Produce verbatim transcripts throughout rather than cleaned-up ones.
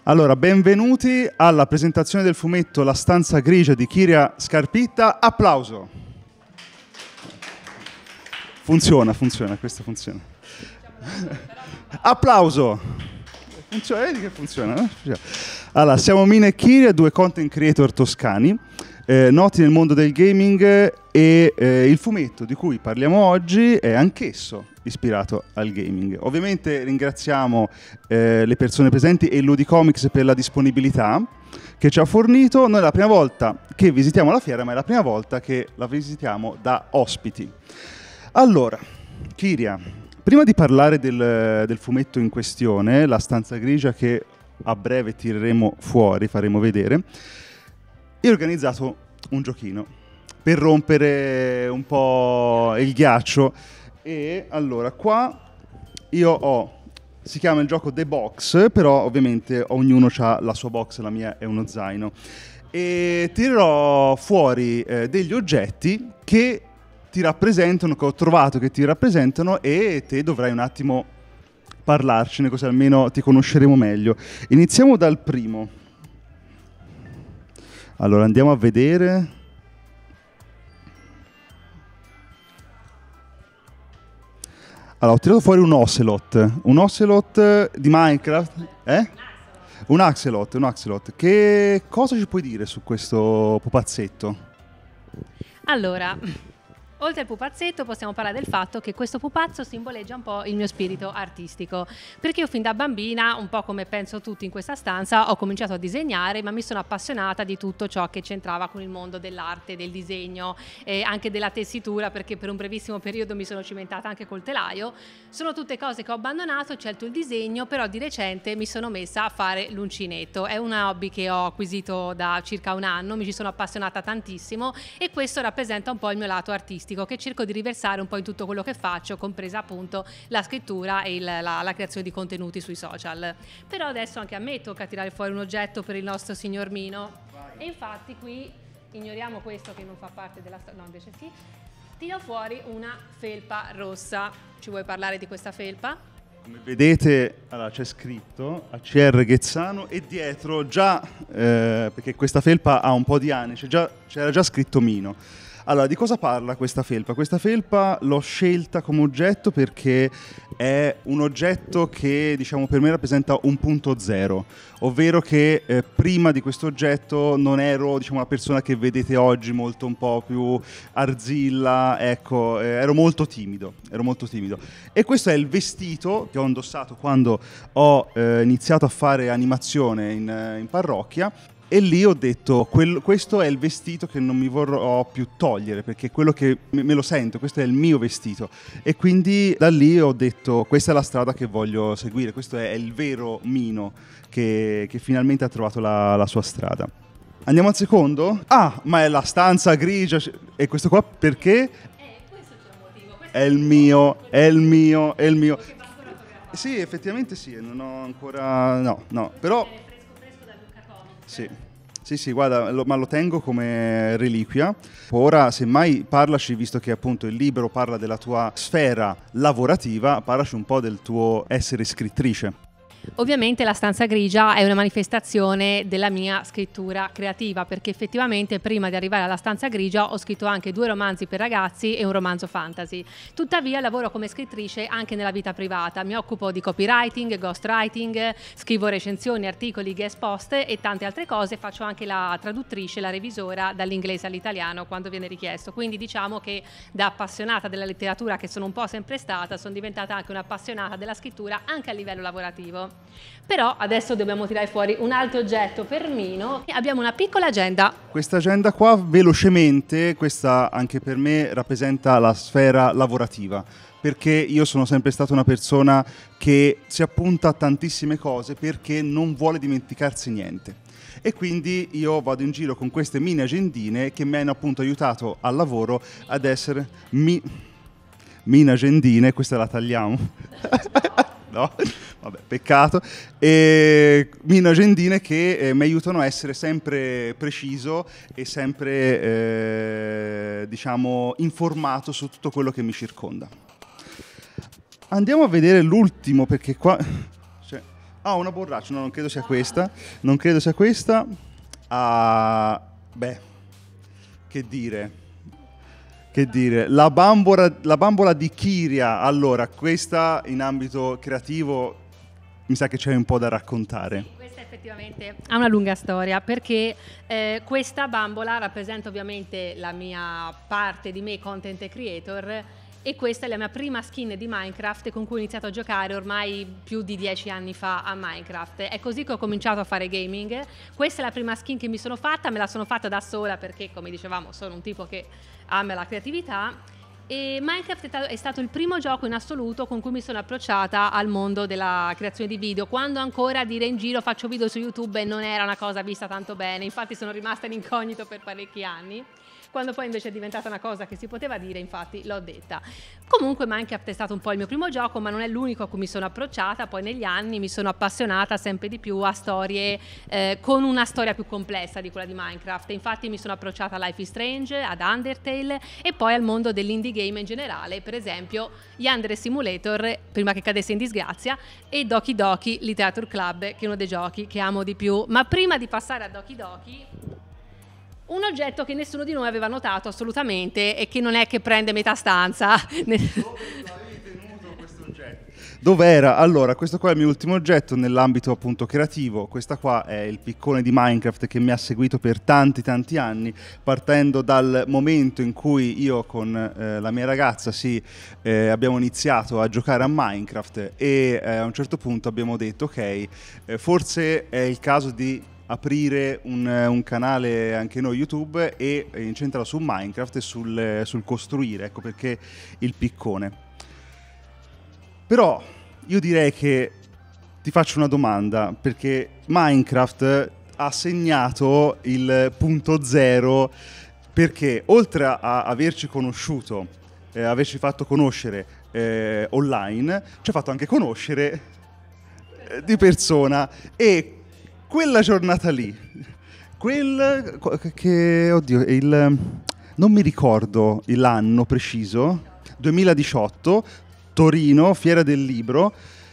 Allora, benvenuti alla presentazione del fumetto La stanza grigia di Kiria Scarpitta. Applauso. Funziona, funziona, questo funziona. Applauso. Funziona, vedi che funziona. Eh? Allora, siamo Mina e Kiria, due content creator toscani, eh, noti nel mondo del gaming, e eh, il fumetto di cui parliamo oggi è anch'esso ispirato al gaming. Ovviamente ringraziamo eh, le persone presenti e Ludicomics per la disponibilità che ci ha fornito. Noi è la prima volta che visitiamo la fiera, ma è la prima volta che la visitiamo da ospiti. Allora, Kiria, prima di parlare del, del fumetto in questione, La stanza grigia, che a breve tireremo fuori, faremo vedere, io ho organizzato un giochino per rompere un po' il ghiaccio. E allora qua io ho, si chiama il gioco The Box, però ovviamente ognuno ha la sua box, la mia è uno zaino, e tirerò fuori eh, degli oggetti che ti rappresentano, che ho trovato che ti rappresentano, e te dovrai un attimo parlarcene, così almeno ti conosceremo meglio. Iniziamo dal primo. Allora andiamo a vedere. Allora, ho tirato fuori un Ocelot, un Ocelot di Minecraft, eh? Un Axolot, un Axolot. Che cosa ci puoi dire su questo pupazzetto? Allora, oltre al pupazzetto possiamo parlare del fatto che questo pupazzo simboleggia un po' il mio spirito artistico, perché io fin da bambina, un po' come penso tutti in questa stanza, ho cominciato a disegnare, ma mi sono appassionata di tutto ciò che c'entrava con il mondo dell'arte, del disegno e anche della tessitura, perché per un brevissimo periodo mi sono cimentata anche col telaio. Sono tutte cose che ho abbandonato, ho scelto il disegno, però di recente mi sono messa a fare l'uncinetto. È un hobby che ho acquisito da circa un anno, mi ci sono appassionata tantissimo e questo rappresenta un po' il mio lato artistico, che cerco di riversare un po' in tutto quello che faccio, compresa appunto la scrittura e il, la, la creazione di contenuti sui social. Però adesso anche a me tocca tirare fuori un oggetto per il nostro signor Mino. E infatti qui ignoriamo questo che non fa parte della storia, no invece sì, tiro fuori una felpa rossa. Ci vuoi parlare di questa felpa? Come vedete, allora, c'è scritto A C R Ghezzano, e dietro già, eh, perché questa felpa ha un po' di anni, c'è già, c'era già scritto Mino. Allora, di cosa parla questa felpa? Questa felpa l'ho scelta come oggetto perché è un oggetto che, diciamo, per me rappresenta un punto zero, ovvero che eh, prima di questo oggetto non ero, diciamo, la persona che vedete oggi, molto un po' più arzilla, ecco, eh, ero molto timido, ero molto timido. E questo è il vestito che ho indossato quando ho eh, iniziato a fare animazione in, in parrocchia. E lì ho detto, quel, questo è il vestito che non mi vorrò più togliere, perché è quello che me, me lo sento, questo è il mio vestito. E quindi da lì ho detto, questa è la strada che voglio seguire, questo è il vero Mino che, che finalmente ha trovato la, la sua strada. Andiamo al secondo? Ah, ma è la stanza grigia, e questo qua perché? Eh, questo c'è un motivo. Questo È il mio, è il mio, è il mio. Sì, effettivamente sì, non ho ancora, no, no, però... Sì. Sì, sì, guarda, lo, ma lo tengo come reliquia. Ora, semmai, parlaci, visto che appunto il libro parla della tua sfera lavorativa, parlaci un po' del tuo essere scrittrice. Ovviamente La stanza grigia è una manifestazione della mia scrittura creativa, perché effettivamente prima di arrivare alla stanza grigia ho scritto anche due romanzi per ragazzi e un romanzo fantasy. Tuttavia lavoro come scrittrice anche nella vita privata, mi occupo di copywriting, ghostwriting, scrivo recensioni, articoli, guest post e tante altre cose, faccio anche la traduttrice, la revisora dall'inglese all'italiano quando viene richiesto. Quindi diciamo che da appassionata della letteratura che sono un po' sempre stata, sono diventata anche un'appassionata della scrittura anche a livello lavorativo. Però adesso dobbiamo tirare fuori un altro oggetto per Mino. Abbiamo una piccola agenda. Questa agenda qua, velocemente, questa anche per me rappresenta la sfera lavorativa, perché io sono sempre stata una persona che si appunta a tantissime cose perché non vuole dimenticarsi niente. E quindi io vado in giro con queste mini agendine che mi hanno appunto aiutato al lavoro ad essere mi... mini agendine, questa la tagliamo. No, vabbè, peccato. E mini agendine che eh, mi aiutano a essere sempre preciso e sempre, eh, diciamo, informato su tutto quello che mi circonda. Andiamo a vedere l'ultimo, perché qua... Cioè, Ah, una borraccia, no, non credo sia questa. Non credo sia questa. Ah, beh, che dire. Che dire, la bambola, la bambola di Kiria. Allora, questa in ambito creativo mi sa che c'è un po' da raccontare. Questa effettivamente ha una lunga storia, perché eh, questa bambola rappresenta ovviamente la mia parte di me content creator, e questa è la mia prima skin di Minecraft con cui ho iniziato a giocare ormai più di dieci anni fa a Minecraft. È così che ho cominciato a fare gaming. Questa è la prima skin che mi sono fatta, me la sono fatta da sola perché, come dicevamo, sono un tipo che ama la creatività. E Minecraft è stato il primo gioco in assoluto con cui mi sono approcciata al mondo della creazione di video, quando ancora dire in giro faccio video su YouTube non era una cosa vista tanto bene. Infatti sono rimasta in incognito per parecchi anni. Quando poi invece è diventata una cosa che si poteva dire, infatti l'ho detta. Comunque Minecraft è stato un po' il mio primo gioco, ma non è l'unico a cui mi sono approcciata. Poi negli anni mi sono appassionata sempre di più a storie eh, con una storia più complessa di quella di Minecraft. Infatti mi sono approcciata a Life is Strange, ad Undertale e poi al mondo dell'indie game in generale, per esempio Yandere Simulator, prima che cadesse in disgrazia, e Doki Doki Literature Club, che è uno dei giochi che amo di più. Ma prima di passare a Doki Doki, un oggetto che nessuno di noi aveva notato assolutamente e che non è che prende metà stanza. Dove l'avevi tenuto questo oggetto? Dov'era? Allora, questo qua è il mio ultimo oggetto nell'ambito appunto creativo. Questa qua è il piccone di Minecraft che mi ha seguito per tanti tanti anni, partendo dal momento in cui io con eh, la mia ragazza sì, eh, abbiamo iniziato a giocare a Minecraft e eh, a un certo punto abbiamo detto ok, eh, forse è il caso di aprire un, un canale anche noi YouTube e incentrarlo su Minecraft e sul, sul costruire, ecco perché il piccone. Però io direi che ti faccio una domanda, perché Minecraft ha segnato il punto zero, perché oltre a averci conosciuto, eh, averci fatto conoscere eh, online, ci ha fatto anche conoscere eh, di persona. E quella giornata lì, quel che, oddio, il, non mi ricordo l'anno preciso, duemiladiciotto, Torino, Fiera del Libro,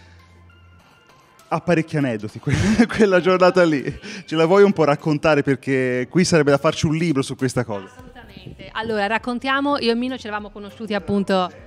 ha parecchi aneddoti quella giornata lì. Ce la vuoi un po' raccontare, perché qui sarebbe da farci un libro su questa cosa. Assolutamente. Allora, raccontiamo, io e Mino ci eravamo conosciuti appunto...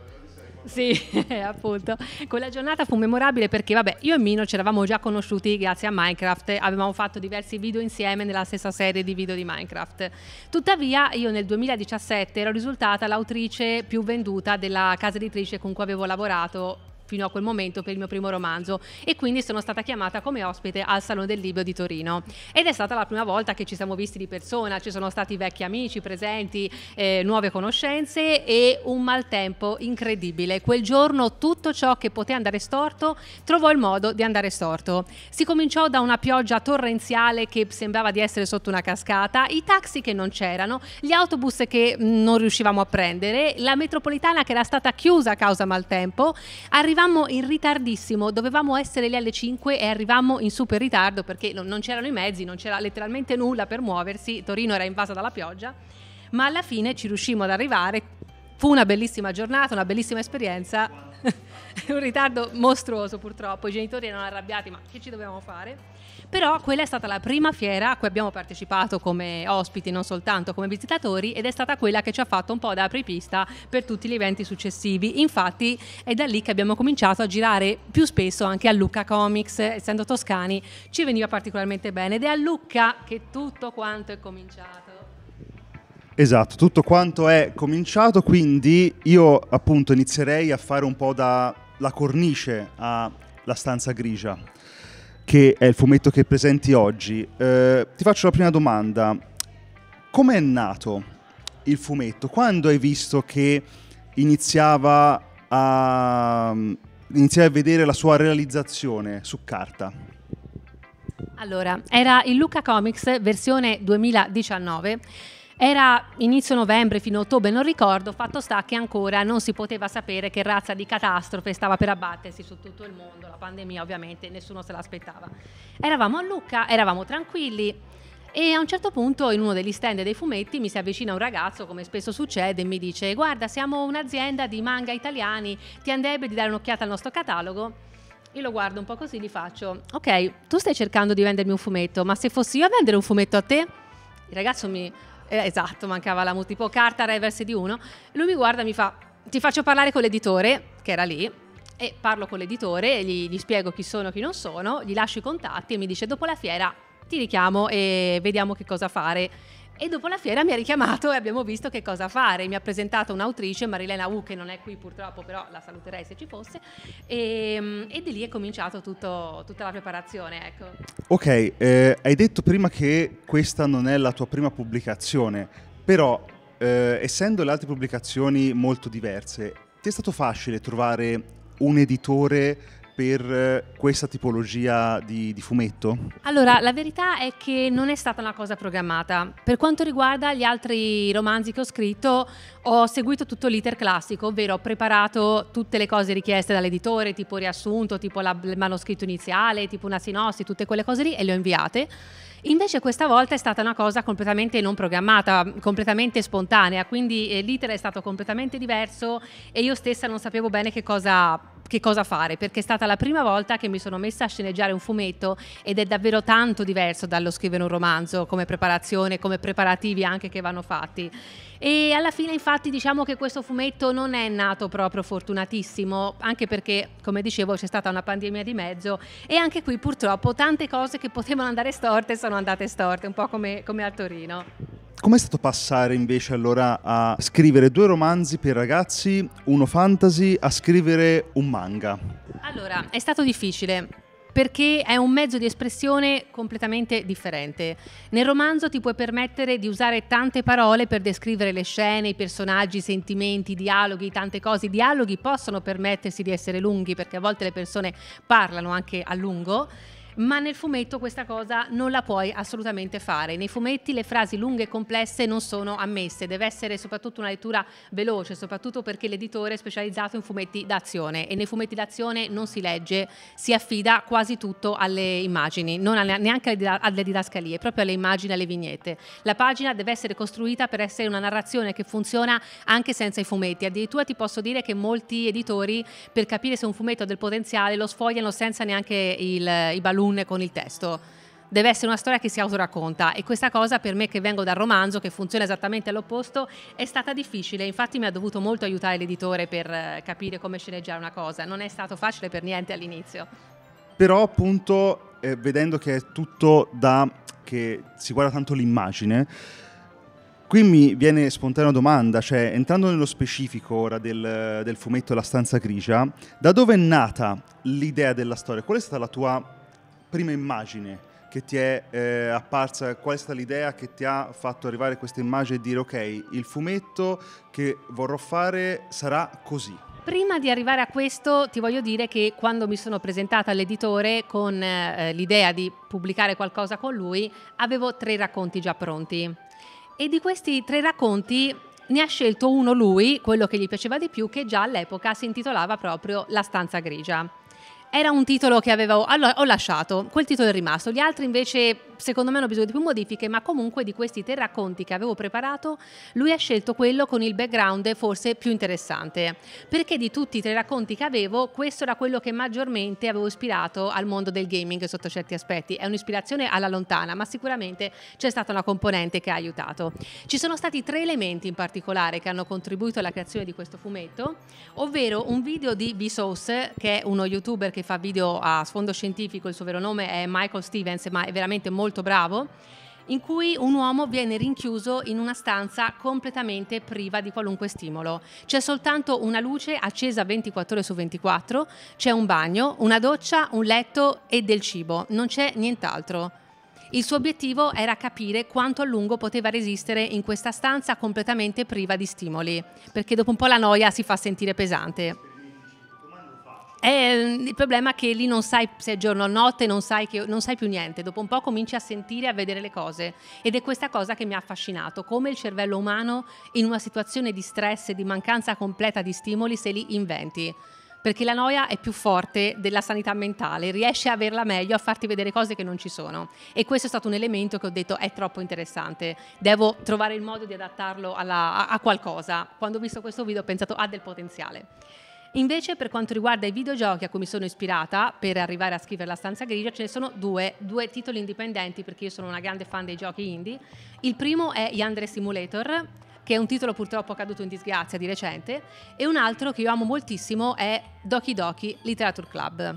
Sì, appunto. Quella giornata fu memorabile perché, vabbè, io e Mino ci eravamo già conosciuti grazie a Minecraft, avevamo fatto diversi video insieme nella stessa serie di video di Minecraft. Tuttavia, io nel duemiladiciassette ero risultata l'autrice più venduta della casa editrice con cui avevo lavorato fino a quel momento per il mio primo romanzo, e quindi sono stata chiamata come ospite al Salone del Libro di Torino ed è stata la prima volta che ci siamo visti di persona. Ci sono stati vecchi amici presenti, eh, nuove conoscenze e un maltempo incredibile. Quel giorno tutto ciò che poteva andare storto trovò il modo di andare storto. Si cominciò da una pioggia torrenziale che sembrava di essere sotto una cascata, i taxi che non c'erano, gli autobus che non riuscivamo a prendere, la metropolitana che era stata chiusa a causa maltempo. Arrivavamo in ritardissimo, dovevamo essere lì alle cinque e arrivammo in super ritardo perché non, non c'erano i mezzi, non c'era letteralmente nulla per muoversi, Torino era invasa dalla pioggia, ma alla fine ci riuscimmo ad arrivare. Fu una bellissima giornata, una bellissima esperienza, un ritardo mostruoso purtroppo, i genitori erano arrabbiati, ma che ci dovevamo fare? Però quella è stata la prima fiera a cui abbiamo partecipato come ospiti, non soltanto come visitatori, ed è stata quella che ci ha fatto un po' da apripista per tutti gli eventi successivi. Infatti è da lì che abbiamo cominciato a girare più spesso anche a Lucca Comics, essendo toscani ci veniva particolarmente bene, ed è a Lucca che tutto quanto è cominciato. Esatto, tutto quanto è cominciato, quindi io appunto inizierei a fare un po' da la cornice a La stanza grigia, che è il fumetto che presenti oggi. Eh, ti faccio la prima domanda. Come è nato il fumetto? Quando hai visto che iniziava a, iniziavi a vedere la sua realizzazione su carta? Allora, era il Lucca Comics versione duemiladiciannove. Era inizio novembre fino a ottobre, non ricordo, fatto sta che ancora non si poteva sapere che razza di catastrofe stava per abbattersi su tutto il mondo, la pandemia ovviamente, nessuno se l'aspettava. Eravamo a Lucca, eravamo tranquilli e a un certo punto in uno degli stand dei fumetti mi si avvicina un ragazzo, come spesso succede, e mi dice: guarda, siamo un'azienda di manga italiani, ti andrebbe di dare un'occhiata al nostro catalogo? Io lo guardo un po' così, gli faccio: ok, tu stai cercando di vendermi un fumetto, ma se fossi io a vendere un fumetto a te? Il ragazzo mi... eh, esatto, mancava la mu- tipo carta reverse di uno. Lui mi guarda e mi fa: ti faccio parlare con l'editore, che era lì, e parlo con l'editore, gli, gli spiego chi sono e chi non sono, gli lascio i contatti e mi dice: dopo la fiera ti richiamo e vediamo che cosa fare. E dopo la fiera mi ha richiamato e abbiamo visto che cosa fare. Mi ha presentato un'autrice, Marilena U, che non è qui purtroppo, però la saluterei se ci fosse, e, e di lì è cominciato tutto, tutta la preparazione, ecco. Ok, eh, hai detto prima che questa non è la tua prima pubblicazione, però eh, essendo le altre pubblicazioni molto diverse, ti è stato facile trovare un editore per questa tipologia di, di fumetto? Allora, la verità è che non è stata una cosa programmata. Per quanto riguarda gli altri romanzi che ho scritto, ho seguito tutto l'iter classico, ovvero ho preparato tutte le cose richieste dall'editore, tipo riassunto, tipo la, il manoscritto iniziale, tipo una sinossi, tutte quelle cose lì, e le ho inviate. Invece questa volta è stata una cosa completamente non programmata, completamente spontanea, quindi eh, l'iter è stato completamente diverso e io stessa non sapevo bene che cosa, che cosa fare, perché è stata la prima volta che mi sono messa a sceneggiare un fumetto ed è davvero tanto diverso dallo scrivere un romanzo, come preparazione, come preparativi anche che vanno fatti. E alla fine infatti diciamo che questo fumetto non è nato proprio fortunatissimo, anche perché, come dicevo, c'è stata una pandemia di mezzo e anche qui purtroppo tante cose che potevano andare storte sono andate storte, un po' come, come a Torino. Com'è stato passare invece allora a scrivere due romanzi per ragazzi, uno fantasy, a scrivere un manga? Allora, è stato difficile, perché è un mezzo di espressione completamente differente. Nel romanzo ti puoi permettere di usare tante parole per descrivere le scene, i personaggi, i sentimenti, i dialoghi, tante cose. I dialoghi possono permettersi di essere lunghi, perché a volte le persone parlano anche a lungo, ma nel fumetto questa cosa non la puoi assolutamente fare. Nei fumetti le frasi lunghe e complesse non sono ammesse, deve essere soprattutto una lettura veloce, soprattutto perché l'editore è specializzato in fumetti d'azione e nei fumetti d'azione non si legge, si affida quasi tutto alle immagini, non alle, neanche alle, alle didascalie, proprio alle immagini, alle vignette. La pagina deve essere costruita per essere una narrazione che funziona anche senza i fumetti. Addirittura ti posso dire che molti editori, per capire se un fumetto ha del potenziale, lo sfogliano senza neanche il, i balloon con il testo. Deve essere una storia che si autoracconta e questa cosa per me, che vengo dal romanzo, che funziona esattamente all'opposto, è stata difficile. Infatti mi ha dovuto molto aiutare l'editore per capire come sceneggiare una cosa. Non è stato facile per niente all'inizio. Però appunto eh, vedendo che è tutto da che si guarda tanto l'immagine, qui mi viene spontanea una domanda, cioè entrando nello specifico ora del, del fumetto La stanza grigia, da dove è nata l'idea della storia? Qual è stata la tua prima immagine che ti è eh, apparsa? Qual è stata l'idea che ti ha fatto arrivare questa immagine e dire ok, il fumetto che vorrò fare sarà così? Prima di arrivare a questo ti voglio dire che quando mi sono presentata all'editore con eh, l'idea di pubblicare qualcosa con lui, avevo tre racconti già pronti e di questi tre racconti ne ha scelto uno lui, quello che gli piaceva di più, che già all'epoca si intitolava proprio La stanza grigia. Era un titolo che avevo, allora ho lasciato, quel titolo è rimasto, gli altri invece secondo me hanno bisogno di più modifiche, ma comunque di questi tre racconti che avevo preparato, lui ha scelto quello con il background forse più interessante, perché di tutti i tre racconti che avevo, questo era quello che maggiormente avevo ispirato al mondo del gaming sotto certi aspetti. È un'ispirazione alla lontana, ma sicuramente c'è stata una componente che ha aiutato. Ci sono stati tre elementi in particolare che hanno contribuito alla creazione di questo fumetto, ovvero un video di Vsauce, che è uno youtuber che fa video a sfondo scientifico, il suo vero nome è Michael Stevens, ma è veramente molto bravo, in cui un uomo viene rinchiuso in una stanza completamente priva di qualunque stimolo. C'è soltanto una luce accesa ventiquattro ore su ventiquattro, c'è un bagno, una doccia, un letto e del cibo, non c'è nient'altro. Il suo obiettivo era capire quanto a lungo poteva resistere in questa stanza completamente priva di stimoli, perché dopo un po' la noia si fa sentire pesante. E il problema è che lì non sai se è giorno o notte, non sai, che, non sai più niente. Dopo un po' cominci a sentire, a vedere le cose. Ed è questa cosa che mi ha affascinato, come il cervello umano in una situazione di stress e di mancanza completa di stimoli se li inventi. Perché la noia è più forte della sanità mentale, riesce a averla meglio, a farti vedere cose che non ci sono. E questo è stato un elemento che ho detto è troppo interessante, devo trovare il modo di adattarlo alla, a, a qualcosa. Quando ho visto questo video ho pensato ha del potenziale. Invece per quanto riguarda i videogiochi a cui mi sono ispirata per arrivare a scrivere La stanza grigia, ce ne sono due, due titoli indipendenti perché io sono una grande fan dei giochi indie. Il primo è Yandere Simulator, che è un titolo purtroppo caduto in disgrazia di recente, e un altro che io amo moltissimo è Doki Doki Literature Club,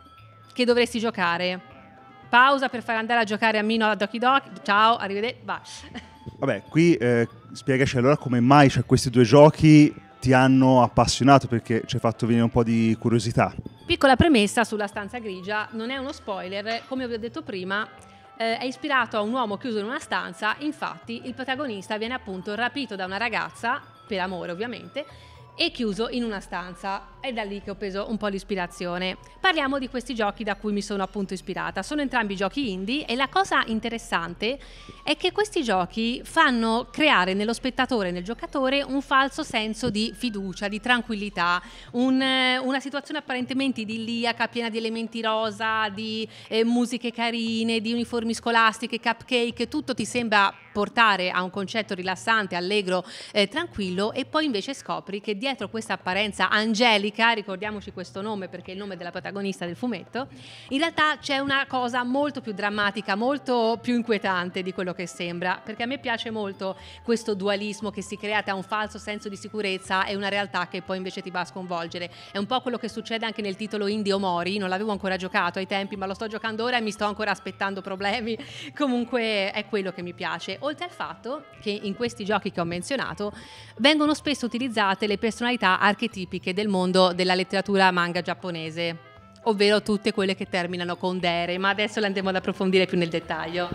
che dovresti giocare. Pausa per far andare a giocare a Mino a Doki Doki. Ciao, arrivederci, vai. Vabbè, qui eh, spiegaci allora come mai cioè, questi due giochi ti hanno appassionato, perché ci hai fatto venire un po' di curiosità. Piccola premessa sulla stanza grigia, non è uno spoiler, come vi ho detto prima, eh, è ispirato a un uomo chiuso in una stanza. Infatti il protagonista viene appunto rapito da una ragazza, per amore ovviamente, e chiuso in una stanza. È da lì che ho preso un po' l'ispirazione. Parliamo di questi giochi da cui mi sono appunto ispirata. Sono entrambi giochi indie e la cosa interessante è che questi giochi fanno creare nello spettatore, nel giocatore, un falso senso di fiducia, di tranquillità, un, una situazione apparentemente idilliaca, piena di elementi rosa, di eh, musiche carine, di uniformi scolastiche, cupcake, tutto ti sembra portare a un concetto rilassante, allegro, eh, tranquillo, e poi invece scopri che dietro questa apparenza angelica, ricordiamoci questo nome perché è il nome della protagonista del fumetto, in realtà c'è una cosa molto più drammatica, molto più inquietante di quello che sembra, perché a me piace molto questo dualismo che si crea tra un falso senso di sicurezza e una realtà che poi invece ti va a sconvolgere. È un po' quello che succede anche nel titolo indie Omori, non l'avevo ancora giocato ai tempi ma lo sto giocando ora e mi sto ancora aspettando problemi. Comunque è quello che mi piace, oltre al fatto che in questi giochi che ho menzionato vengono spesso utilizzate le personalità archetipiche del mondo della letteratura manga giapponese, ovvero tutte quelle che terminano con dere, ma adesso le andremo ad approfondire più nel dettaglio.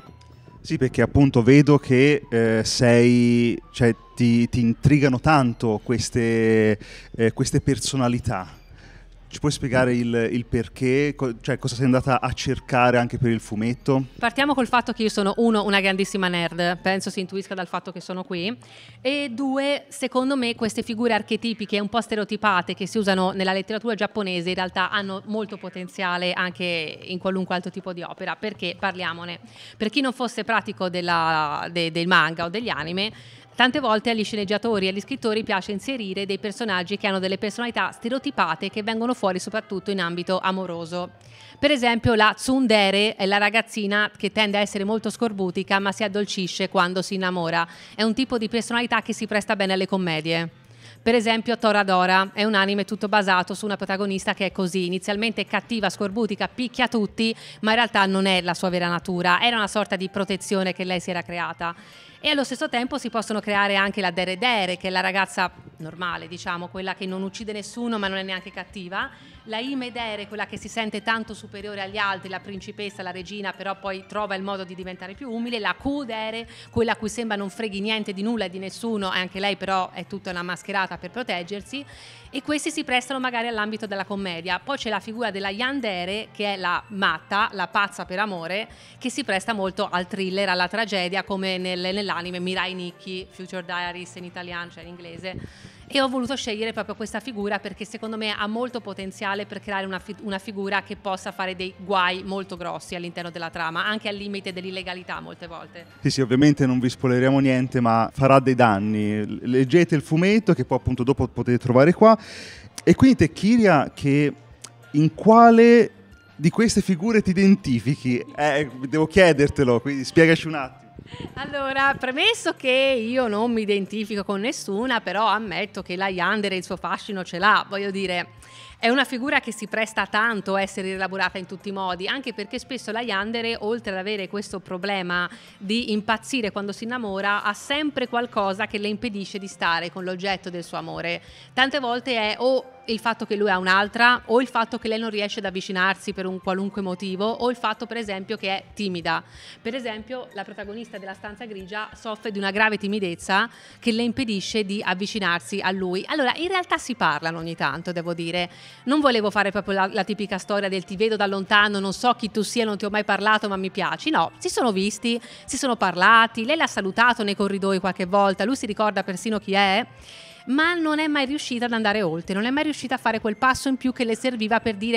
Sì, perché appunto vedo che eh, sei, cioè, ti, ti intrigano tanto queste, eh, queste personalità. Ci puoi spiegare il, il perché, co- cioè cosa sei andata a cercare anche per il fumetto? Partiamo col fatto che io sono, uno, una grandissima nerd, penso si intuisca dal fatto che sono qui, e due, secondo me queste figure archetipiche un po' stereotipate che si usano nella letteratura giapponese in realtà hanno molto potenziale anche in qualunque altro tipo di opera. Perché? Parliamone. Per chi non fosse pratico della, de, del manga o degli anime, tante volte agli sceneggiatori e agli scrittori piace inserire dei personaggi che hanno delle personalità stereotipate che vengono fuori soprattutto in ambito amoroso. Per esempio la tsundere è la ragazzina che tende a essere molto scorbutica ma si addolcisce quando si innamora. È un tipo di personalità che si presta bene alle commedie. Per esempio Toradora è un anime tutto basato su una protagonista che è così, inizialmente cattiva, scorbutica, picchia tutti, ma in realtà non è la sua vera natura, era una sorta di protezione che lei si era creata. E allo stesso tempo si possono creare anche la Dere Dere, che è la ragazza normale, diciamo, quella che non uccide nessuno ma non è neanche cattiva. La Hime Dere, quella che si sente tanto superiore agli altri, la principessa, la regina, però poi trova il modo di diventare più umile. La Ku Dere, quella a cui sembra non freghi niente di nulla e di nessuno, e anche lei però è tutta una mascherata per proteggersi. E questi si prestano magari all'ambito della commedia. Poi c'è la figura della Yandere, che è la matta, la pazza per amore, che si presta molto al thriller, alla tragedia, come nel, nell'anime Mirai Nikki, Future Diaries in italiano, cioè in inglese. E ho voluto scegliere proprio questa figura perché secondo me ha molto potenziale per creare una, fi- una figura che possa fare dei guai molto grossi all'interno della trama, anche al limite dell'illegalità molte volte. Sì, sì, ovviamente non vi spoileremo niente, ma farà dei danni. Leggete il fumetto che poi appunto dopo potete trovare qua. E quindi te, Kiria, che in quale di queste figure ti identifichi? Eh, devo chiedertelo, quindi spiegaci un attimo. Allora, premesso che io non mi identifico con nessuna, però ammetto che la Yandere il suo fascino ce l'ha, voglio dire, è una figura che si presta tanto a essere rielaborata in tutti i modi, anche perché spesso la Yandere, oltre ad avere questo problema di impazzire quando si innamora, ha sempre qualcosa che le impedisce di stare con l'oggetto del suo amore. Tante volte è o il fatto che lui ha un'altra, o il fatto che lei non riesce ad avvicinarsi per un qualunque motivo, o il fatto per esempio che è timida. Per esempio la protagonista della stanza grigia soffre di una grave timidezza che le impedisce di avvicinarsi a lui. Allora in realtà si parlano ogni tanto, devo dire. Non volevo fare proprio la, la tipica storia del ti vedo da lontano, non so chi tu sia, non ti ho mai parlato ma mi piaci. No, si sono visti, si sono parlati, lei l'ha salutato nei corridoi qualche volta, lui si ricorda persino chi è, ma non è mai riuscita ad andare oltre, non è mai riuscita a fare quel passo in più che le serviva per dire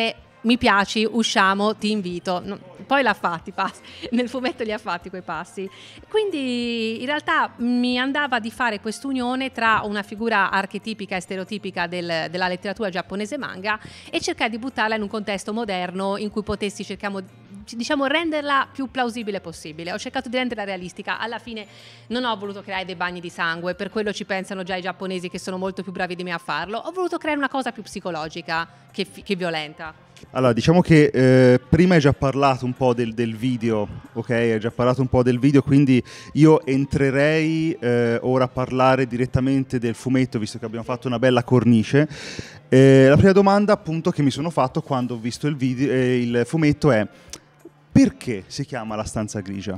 mi piaci, usciamo, ti invito. No, poi l'ha fatti, passi. Nel fumetto li ha fatti quei passi. Quindi in realtà mi andava di fare quest'unione tra una figura archetipica e stereotipica del, della letteratura giapponese manga e cercare di buttarla in un contesto moderno in cui potessi, cerchiamo, diciamo, renderla più plausibile possibile. Ho cercato di renderla realistica. Alla fine non ho voluto creare dei bagni di sangue, per quello ci pensano già i giapponesi che sono molto più bravi di me a farlo. Ho voluto creare una cosa più psicologica che, che violenta. Allora, diciamo che eh, prima hai già parlato un po' del, del video, ok? Hai già parlato un po' del video, quindi io entrerei eh, ora a parlare direttamente del fumetto, visto che abbiamo fatto una bella cornice. Eh, la prima domanda, appunto, che mi sono fatto quando ho visto il, video, eh, il fumetto è: perché si chiama La stanza grigia?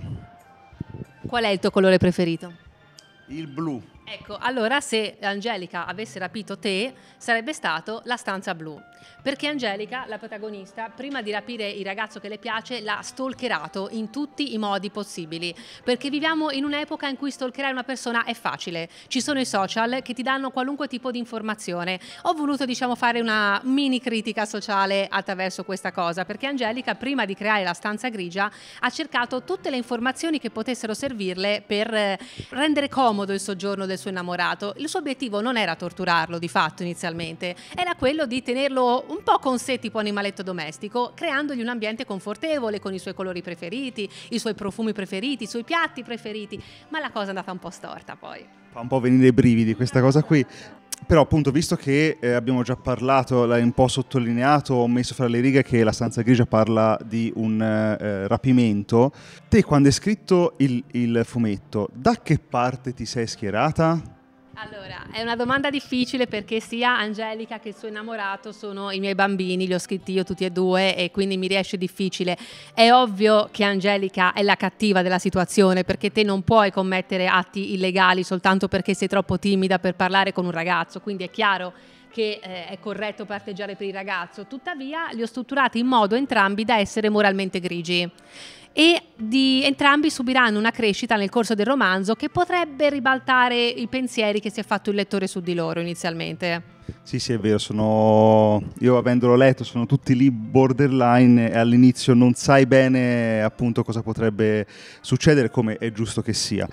Qual è il tuo colore preferito? Il blu. Ecco, allora se Angelica avesse rapito te, sarebbe stato La stanza blu. Perché Angelica, la protagonista, prima di rapire il ragazzo che le piace, l'ha stalkerato in tutti i modi possibili. Perché viviamo in un'epoca in cui stalkerare una persona è facile. Ci sono i social che ti danno qualunque tipo di informazione. Ho voluto, diciamo, fare una mini critica sociale attraverso questa cosa, perché Angelica, prima di creare La stanza grigia, ha cercato tutte le informazioni che potessero servirle per rendere comodo il soggiorno del suo innamorato. Il suo obiettivo non era torturarlo, di fatto, inizialmente, era quello di tenerlo un po' con sé, tipo animaletto domestico, creandogli un ambiente confortevole con i suoi colori preferiti, i suoi profumi preferiti, i suoi piatti preferiti. Ma la cosa è andata un po' storta poi. Fa un po' venire i brividi questa cosa qui. Però appunto, visto che eh, abbiamo già parlato, l'hai un po' sottolineato, ho messo fra le righe che La stanza grigia parla di un eh, rapimento. Te, quando hai scritto il, il fumetto, da che parte ti sei schierata? Allora, è una domanda difficile perché sia Angelica che il suo innamorato sono i miei bambini, li ho scritti io tutti e due e quindi mi riesce difficile. È ovvio che Angelica è la cattiva della situazione, perché te non puoi commettere atti illegali soltanto perché sei troppo timida per parlare con un ragazzo, quindi è chiaro che eh, è corretto parteggiare per il ragazzo. Tuttavia li ho strutturati in modo entrambi da essere moralmente grigi. E di entrambi subiranno una crescita nel corso del romanzo che potrebbe ribaltare i pensieri che si è fatto il lettore su di loro inizialmente. Sì, sì, è vero, sono... io avendolo letto sono tutti lì borderline e all'inizio non sai bene appunto cosa potrebbe succedere, come è giusto che sia.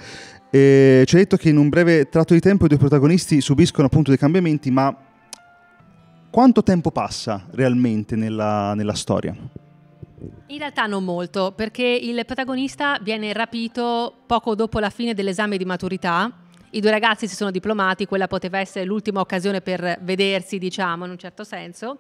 E ci hai detto che in un breve tratto di tempo i due protagonisti subiscono appunto dei cambiamenti, ma quanto tempo passa realmente nella, nella storia? In realtà non molto, perché il protagonista viene rapito poco dopo la fine dell'esame di maturità. I due ragazzi si sono diplomati, quella poteva essere l'ultima occasione per vedersi, diciamo, in un certo senso.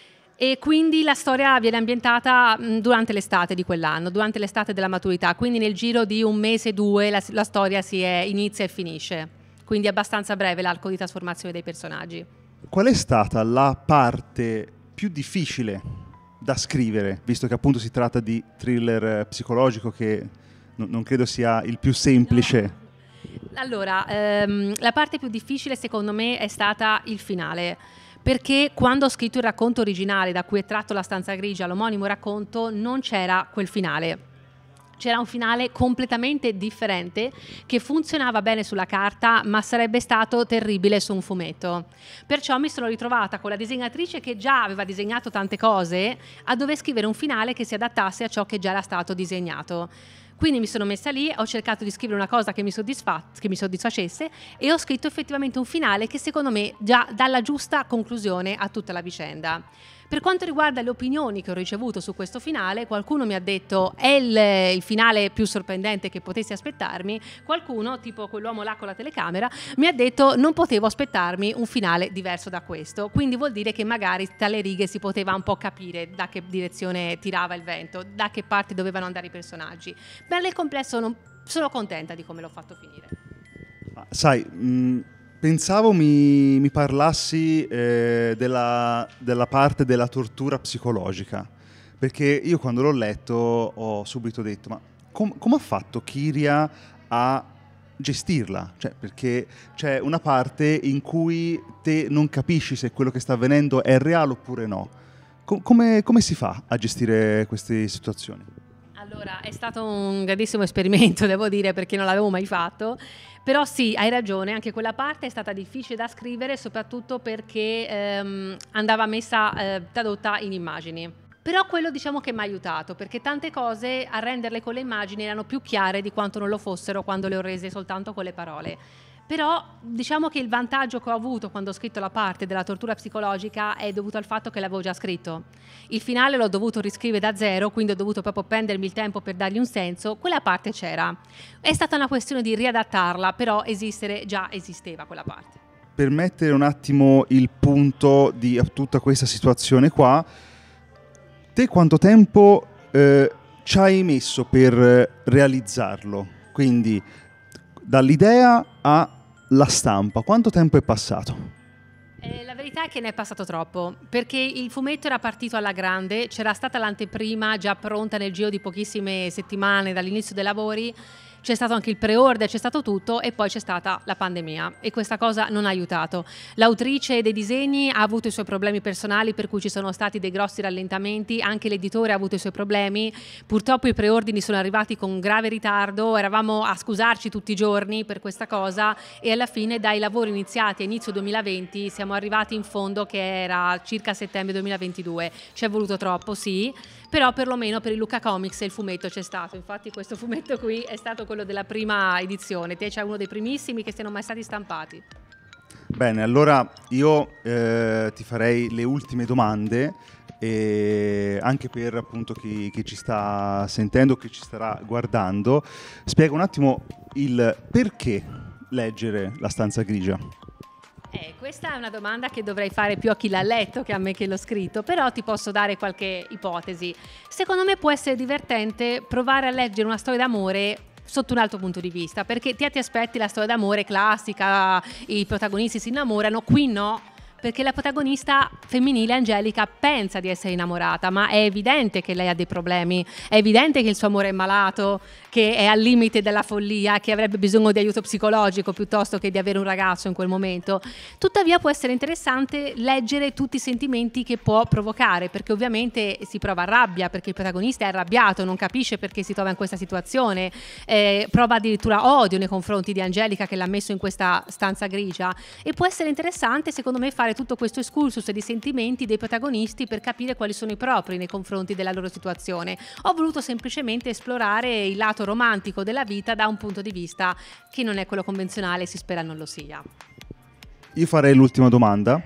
E quindi la storia viene ambientata durante l'estate di quell'anno, durante l'estate della maturità, quindi nel giro di un mese, due, la, la storia si è, inizia e finisce. Quindi è abbastanza breve l'arco di trasformazione dei personaggi. Qual è stata la parte più difficile da scrivere, visto che appunto si tratta di thriller psicologico che no, non credo sia il più semplice? No. Allora, ehm, la parte più difficile secondo me è stata il finale, perché quando ho scritto il racconto originale da cui è tratto La stanza grigia, l'omonimo racconto, non c'era quel finale. C'era un finale completamente differente che funzionava bene sulla carta, ma sarebbe stato terribile su un fumetto. Perciò mi sono ritrovata con la disegnatrice che già aveva disegnato tante cose a dover scrivere un finale che si adattasse a ciò che già era stato disegnato. Quindi mi sono messa lì, ho cercato di scrivere una cosa che mi, che mi soddisfacesse e ho scritto effettivamente un finale che secondo me già dà la giusta conclusione a tutta la vicenda. Per quanto riguarda le opinioni che ho ricevuto su questo finale, qualcuno mi ha detto è il, il finale più sorprendente che potessi aspettarmi, qualcuno, tipo quell'uomo là con la telecamera, mi ha detto non potevo aspettarmi un finale diverso da questo, quindi vuol dire che magari tra le righe si poteva un po' capire da che direzione tirava il vento, da che parte dovevano andare i personaggi. Ma nel complesso non, sono contenta di come l'ho fatto finire. Sai, mh... pensavo mi, mi parlassi eh, della, della parte della tortura psicologica, perché io quando l'ho letto ho subito detto ma com- come ha fatto Kiria a gestirla? Cioè, perché c'è una parte in cui te non capisci se quello che sta avvenendo è reale oppure no. Com- come, come si fa a gestire queste situazioni? Allora, è stato un grandissimo esperimento, devo dire, perché non l'avevo mai fatto. Però sì, hai ragione, anche quella parte è stata difficile da scrivere, soprattutto perché ehm, andava messa, eh, tradotta in immagini. Però quello diciamo che mi ha aiutato, perché tante cose a renderle con le immagini erano più chiare di quanto non lo fossero quando le ho rese soltanto con le parole. Però diciamo che il vantaggio che ho avuto quando ho scritto la parte della tortura psicologica è dovuto al fatto che l'avevo già scritto. Il finale l'ho dovuto riscrivere da zero, quindi ho dovuto proprio prendermi il tempo per dargli un senso. Quella parte c'era. È stata una questione di riadattarla, però esistere già esisteva quella parte. Per mettere un attimo il punto di tutta questa situazione qua, te quanto tempo eh, ci hai messo per realizzarlo? Quindi dall'idea alla stampa, quanto tempo è passato? Eh, la verità è che ne è passato troppo, perché il fumetto era partito alla grande, c'era stata l'anteprima già pronta nel giro di pochissime settimane dall'inizio dei lavori, c'è stato anche il pre-order, c'è stato tutto e poi c'è stata la pandemia e questa cosa non ha aiutato. L'autrice dei disegni ha avuto i suoi problemi personali per cui ci sono stati dei grossi rallentamenti, anche l'editore ha avuto i suoi problemi, purtroppo i preordini sono arrivati con grave ritardo, eravamo a scusarci tutti i giorni per questa cosa e alla fine dai lavori iniziati a inizio duemilaventi siamo arrivati in fondo che era circa settembre duemilaventidue, ci è voluto troppo sì, però perlomeno per il Lucca Comics il fumetto c'è stato, infatti questo fumetto qui è stato quello della prima edizione, te c'è uno dei primissimi che siano mai stati stampati. Bene, allora io eh, ti farei le ultime domande, e anche per appunto chi, chi ci sta sentendo, chi ci starà guardando. Spiega un attimo il perché leggere La stanza grigia. Eh, questa è una domanda che dovrei fare più a chi l'ha letto che a me che l'ho scritto, però ti posso dare qualche ipotesi. Secondo me può essere divertente provare a leggere una storia d'amore sotto un altro punto di vista, perché te ti aspetti la storia d'amore classica, i protagonisti si innamorano, qui no, perché la protagonista femminile Angelica pensa di essere innamorata, ma è evidente che lei ha dei problemi, è evidente che il suo amore è malato, che è al limite della follia, che avrebbe bisogno di aiuto psicologico piuttosto che di avere un ragazzo in quel momento. Tuttavia può essere interessante leggere tutti i sentimenti che può provocare, perché ovviamente si prova rabbia, perché il protagonista è arrabbiato, non capisce perché si trova in questa situazione, eh, prova addirittura odio nei confronti di Angelica che l'ha messo in questa stanza grigia, e può essere interessante secondo me fare tutto questo excursus di sentimenti dei protagonisti per capire quali sono i propri nei confronti della loro situazione. Ho voluto semplicemente esplorare il lato romantico della vita da un punto di vista che non è quello convenzionale, si spera non lo sia. Io farei l'ultima domanda.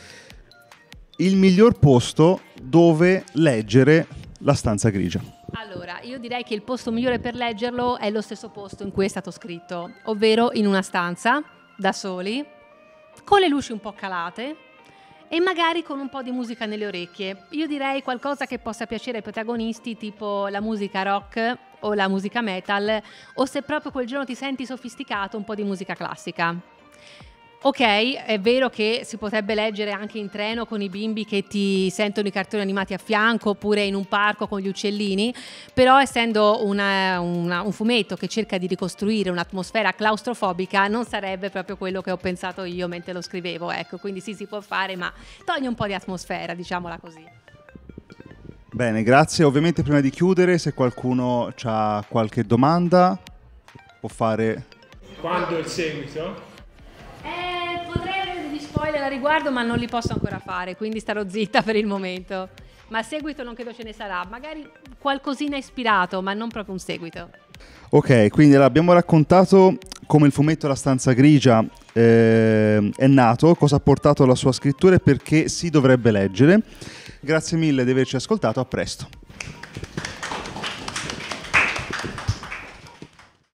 Il miglior posto dove leggere La stanza grigia? Allora, io direi che il posto migliore per leggerlo è lo stesso posto in cui è stato scritto, ovvero in una stanza, da soli, con le luci un po' calate e magari con un po' di musica nelle orecchie. Io direi qualcosa che possa piacere ai protagonisti, tipo la musica rock o la musica metal, o se proprio quel giorno ti senti sofisticato, un po' di musica classica. Ok, è vero che si potrebbe leggere anche in treno con i bimbi che ti sentono i cartoni animati a fianco, oppure in un parco con gli uccellini, però essendo una, una, un fumetto che cerca di ricostruire un'atmosfera claustrofobica non sarebbe proprio quello che ho pensato io mentre lo scrivevo, ecco, quindi sì, si può fare, ma toglie un po' di atmosfera, diciamola così. Bene, grazie. Ovviamente prima di chiudere, se qualcuno ha qualche domanda può fare... Quando il seguito? Eh, potrei avere degli spoiler a riguardo, ma non li posso ancora fare, quindi starò zitta per il momento. Ma seguito non credo ce ne sarà, magari qualcosina ispirato, ma non proprio un seguito. Ok, quindi abbiamo raccontato come il fumetto La stanza grigia eh, è nato, cosa ha portato alla sua scrittura e perché si dovrebbe leggere. Grazie mille di averci ascoltato, a presto.